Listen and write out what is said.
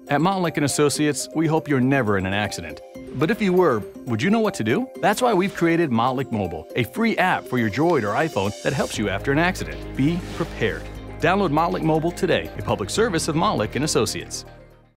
At Montlick & Associates, we hope you're never in an accident. But if you were, would you know what to do? That's why we've created Montlick Mobile, a free app for your Droid or iPhone that helps you after an accident. Be prepared. Download Montlick Mobile today, a public service of Montlick & Associates.